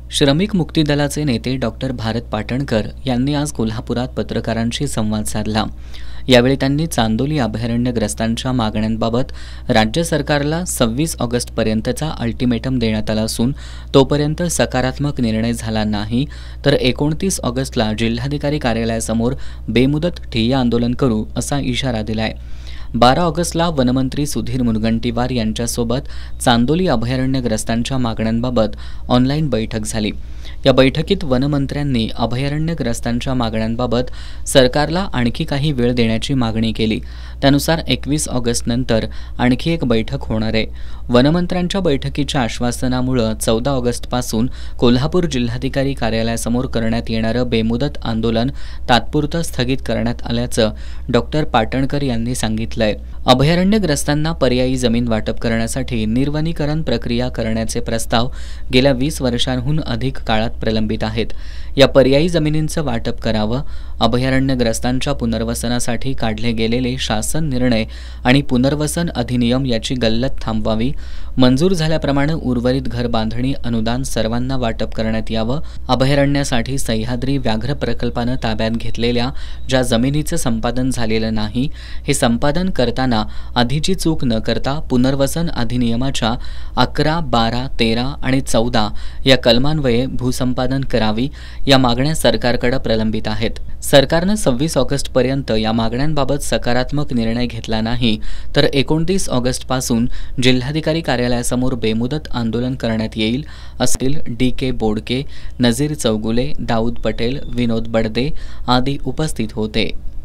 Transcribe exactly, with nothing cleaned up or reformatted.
श्रमिक मुक्ती दलाचे नेते डॉक्टर भारत पाटणकर यांनी आज कोल्हापुरात पत्रकारांशी संवाद साधला। यावेळी त्यांनी चांदोली अभयारण्यग्रस्तांच्या मागण्यांबाबत राज्य सरकारला सव्वीस ऑगस्टपर्यंतचा अल्टिमेटम देण्यात आला असून तोपर्यंत सकारात्मक निर्णय झाला नाही तर एकोणतीस ऑगस्टला जिल्हाधिकारी कार्यालयासमोर बेमुदत ठिय्या आंदोलन करू असा इशारा दिलाय। बारा ऑगस्टला वनमंत्री सुधीर मुनगंटीवार यांच्यासोबत चांदोली अभयारण्यग्रस्तांच्या मागण्यांबाबत ऑनलाईन बैठक झाली। या बैठकीत वनमंत्र्यांनी अभयारण्यग्रस्तांच्या मागण्यांबाबत सरकारला आणखी काही वेळ देण्याची मागणी केली। त्यानुसार एकवीस ऑगस्ट नंतर आणखी एक बैठक होणार आहे। वनमंत्र्यांच्या बैठकीच्या आश्वासनामुळे चौदा ऑगस्टपासून कोल्हापूर जिल्हाधिकारी कार्यालयासमोर करण्यात येणारं बेमुदत आंदोलन तात्पुरतं स्थगित करण्यात आल्याचं डॉक्टर पाटणकर यांनी सांगितलंय। अभयारण्यग्रस्तांना पर्यायी जमीन वाटप करण्यासाठी निर्वनीकरण प्रक्रिया करण्याचे प्रस्ताव गेल्या वीस वर्षांहून अधिक काळात प्रलंबित आहेत। या पर्यायी जमिनींचं वाटप करावं, अभयारण्यग्रस्तांच्या पुनर्वसनासाठी काढले गेलेले शासन निर्णय आणि पुनर्वसन अधिनियम याची गल्लत थांबवावी, मंजूर झाल्याप्रमाणे उर्वरित घर बांधणी अनुदान सर्वांना वाटप करण्यात यावं, अभयारण्यासाठी सह्याद्री व्याघ्र प्रकल्पानं ताब्यात घेतलेल्या ज्या जमिनीचं संपादन झालेलं नाही हे संपादन करताना आधीची चूक न करता पुनर्वसन अधिनियमाच्या अकरा, बारा, तेरा आणि चौदा या कलमान्वये भूसंपादन करावी या मागण्या सरकारकडे प्रलंबित आहेत। सरकारनं सव्वीस ऑगस्टपर्यंत या मागण्यांबाबत सकारात्मक निर्णय घेतला नाही तर एकोणतीस ऑगस्टपासून जिल्हाधिकारी कार्यालयासमोर बेमुदत आंदोलन करण्यात येईल असतील डी के बोडके, नजीर चौगुले, दाऊद पटेल, विनोद बडदे आदी उपस्थित होते।